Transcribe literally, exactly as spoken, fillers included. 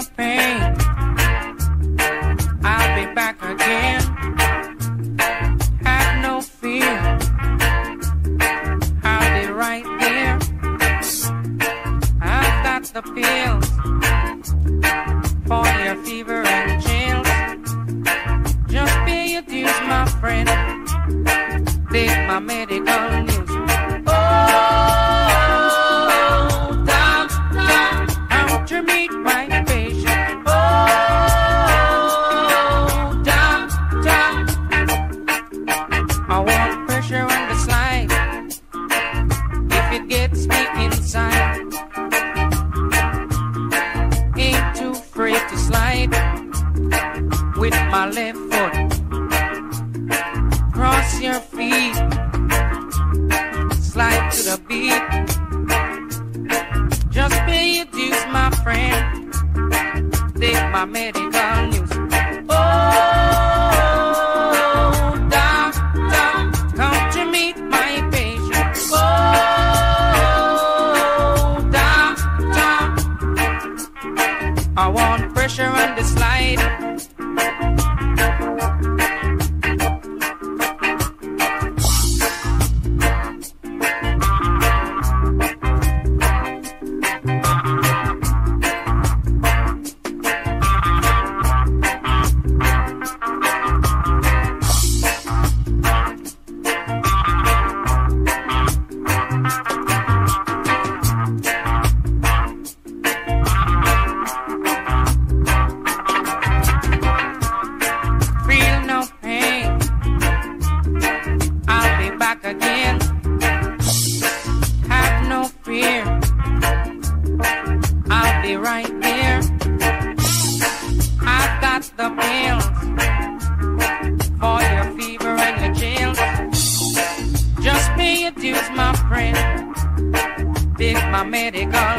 no pain. I'll be back again. Have no fear. I'll be right there. I've got the pills for your fever and chills. Just pay your dues, my friend. Take my medical news. Oh, doctor, how to meet my patient. Oh, doctor, I want pressure on the slide. If it gets me inside, ain't too afraid to slide with my left foot. Cross your feet, slide to the beat. Just pay your dues, my friend. Take my medical news. Oh, doctor, come to meet my patient. Oh, doctor, I want pressure on the slide. Medical